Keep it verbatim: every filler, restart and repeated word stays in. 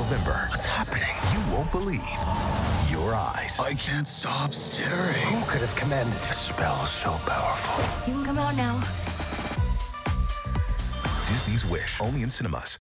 November. What's happening? You won't believe your eyes. I can't stop staring. Who could have commanded The spell is so powerful. You can come out now. Disney's Wish, only in cinemas.